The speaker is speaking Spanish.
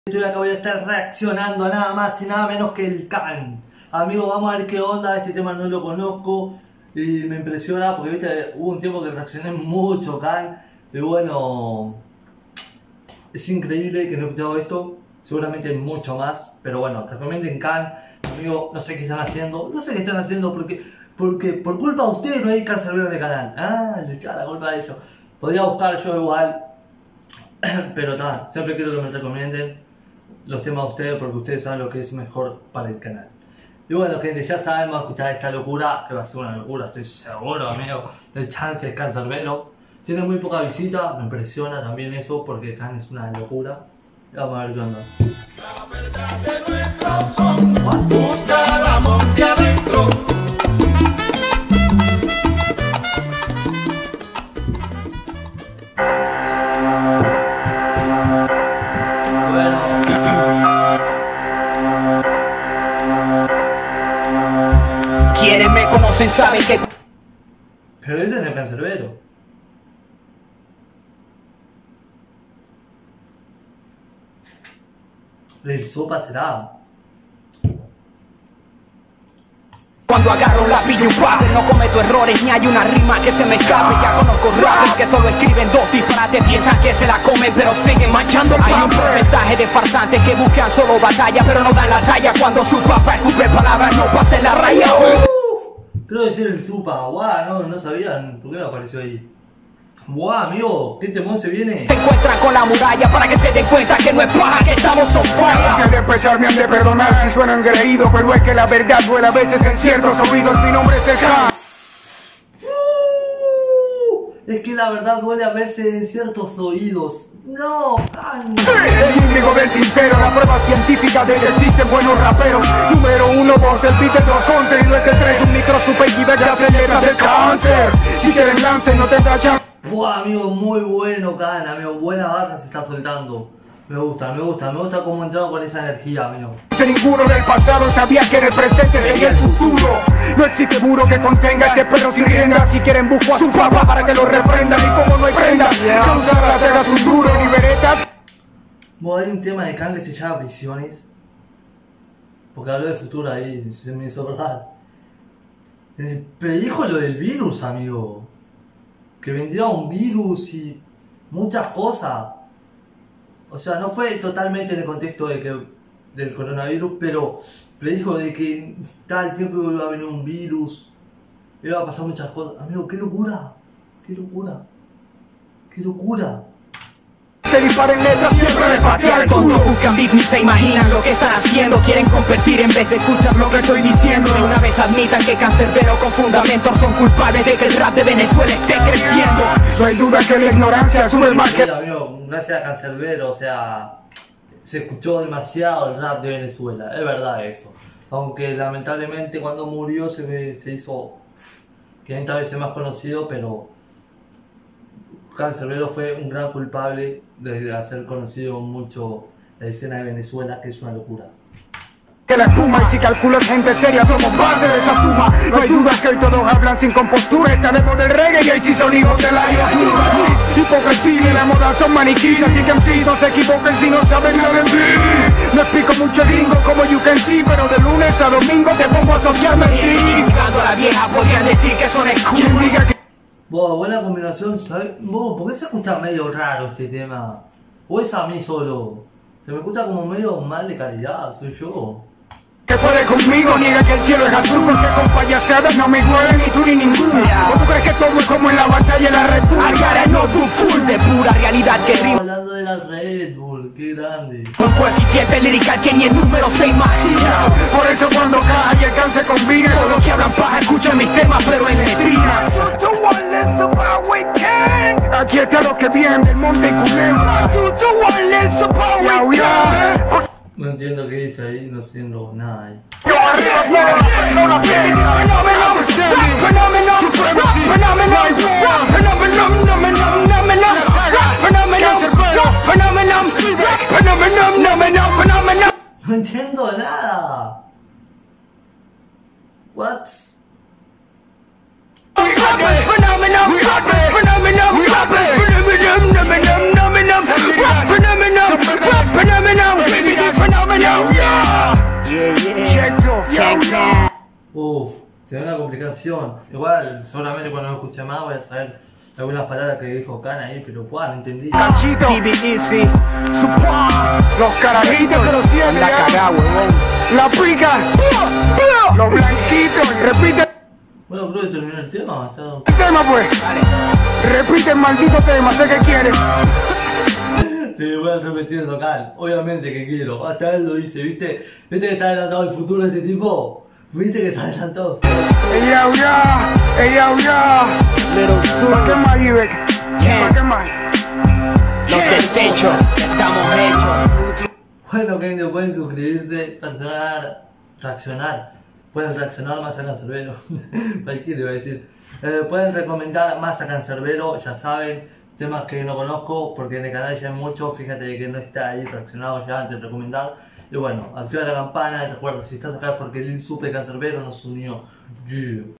Estoy acá, voy a estar reaccionando a nada más y nada menos que el Can. Amigo, vamos a ver qué onda, este tema no lo conozco y me impresiona porque viste, hubo un tiempo que reaccioné mucho Can y bueno, es increíble que no he escuchado esto, seguramente mucho más, pero bueno, recomienden Can. Amigo, no sé qué están haciendo, porque por culpa de ustedes no hay cancerbero en el canal. Le echaba la culpa de ellos. Podría buscar yo igual, pero está, siempre quiero que me recomienden los temas de ustedes porque ustedes saben lo que es mejor para el canal. Y bueno, gente, ya sabemos escuchar esta locura, que va a ser una locura, estoy seguro, amigo. El chance es cancerbero. Tiene muy poca visita, me impresiona también eso porque Can es una locura. Vamos a ver qué onda. La verdad de nuestro son, busca la monte adentro. Quienes me conocen saben que... Pero ese no es cancerbero. El sopa será. Cuando agarro la pillo un papel, no cometo errores ni hay una rima que se me escape. Ya conozco rappers que solo escriben dos disparates, piensan que se la comen pero siguen manchando el papel. Hay un porcentaje de farsantes que buscan solo batalla pero no dan la talla cuando su papá escupe palabras, no pasen la raya. Quiero decir el Supa, guau, no sabían por qué me apareció ahí. Guau, amigo, ¿qué temón se viene? Se encuentran con la muralla para que se den cuenta que no es paja, que estamos on fire. Antes de empezar me han de perdonar si sueno engreído, pero es que la verdad duele a veces en ciertos oídos. Mi nombre es el Can. Es que la verdad duele a verse en ciertos oídos. No, Can. El índigo del tintero, la prueba científica de que existen buenos raperos. Número 1, 2, el beat de tu son, no es el 3, un micro super giver que hace letras del cáncer. Si quieren lance, no tendrá chance. Buah, amigo, muy bueno, Can, amigo, buena barra se está soltando. Me gusta cómo entraron con esa energía, amigo. Ninguno del pasado sabía que en el presente sería el futuro. No existe muro que contenga este perro sin rienda. Si quieren busco a su papá para que lo reprendan. Y como no hay prendas, no usar las telas un duro ni veretas. Bueno, hay un tema de Can que se llama Visiones. Porque habló de futuro ahí, se me hizo verdad. Predijo lo del virus, amigo. Que vendría un virus y muchas cosas. O sea, no fue totalmente en el contexto del coronavirus, pero predijo de que tal tiempo iba a venir un virus, iba a pasar muchas cosas. Amigo, qué locura, qué locura, qué locura. Que disparen letras siempre de patear. Cuando buscan beef ni se imaginan lo que están haciendo. Quieren competir en vez de escuchar lo que estoy diciendo. De una vez admitan que cancerbero con fundamentos son culpables de que el rap de Venezuela esté creciendo. No hay duda que la ignorancia sube más que... Sí, amigo, gracias a Cancerbero, o sea, se escuchó demasiado el rap de Venezuela, es verdad eso. Aunque lamentablemente cuando murió se hizo 500 veces más conocido, pero Cancerbero fue un gran culpable de hacer conocido mucho la escena de Venezuela, que es una locura. Que la espuma, y si calculas gente seria somos base de esa suma. No hay duda que hoy todos hablan sin compostura. Estaremos del reggae y ahí sí son hijos de la hipocresía y la moda son maniquíes. Así que MCs no se equivoquen si no saben nada de mí. No explico mucho gringo como you can see, pero de lunes a domingo te pongo a asociarme en ti. Jugando a la vieja podrían decir que son Quien escudos. diga que... Buena combinación, ¿sabes? ¿Por qué se escucha medio raro este tema? ¿O es a mí solo? Se me escucha como medio mal de calidad, soy yo. Que puede conmigo, niega que el cielo es azul. Porque con payasadas no me igualan ni tú ni ninguno. ¿O tú crees que todo es como en la batalla de la Red Bull? Argar el notebook full de pura realidad que rima. Hablando de la Red Bull, qué grande. Un coeficiente lirical que ni el número se imagina. Por eso cuando caja y el Can se combina, Todos los que hablan paja escuchan mis temas pero en letrinas. aquí está lo que viene del monte y culebra. No entiendo qué dice ahí, no entiendo nada ahí. No entiendo nada. What? Uff, tiene una complicación. Igual, seguramente cuando lo escuche más voy a saber algunas palabras que dijo Can ahí, pero no entendí. Cachito, TBEC. los carajitos se los sienten. Anda cagado, huevón. La pica, los blanquitos. Repite Bueno, creo que terminó el tema. el tema, pues. Dale. Repite el maldito tema, sé que quieres. Sí, voy a repetir eso, Can. Obviamente que quiero. Hasta él lo dice, ¿viste? ¿Viste que está adelantado el futuro de este tipo? ¿Viste que está adelantado el futuro? Ella, Little ¿para qué Zulu. más, Ivek? ¿Para qué más? Los del techo. Estamos hechos. Bueno, gente, pueden suscribirse, reaccionar. Pueden reaccionar más a Cancerbero. Cualquiera iba a decir. Pueden recomendar más a Cancerbero, ya saben, temas que no conozco, porque en el canal ya hay mucho. Fíjate que no está ahí reaccionado ya antes de recomendar. Y bueno, activa la campana. Recuerda, si estás acá es porque el supe Cancerbero nos unió. Yeah.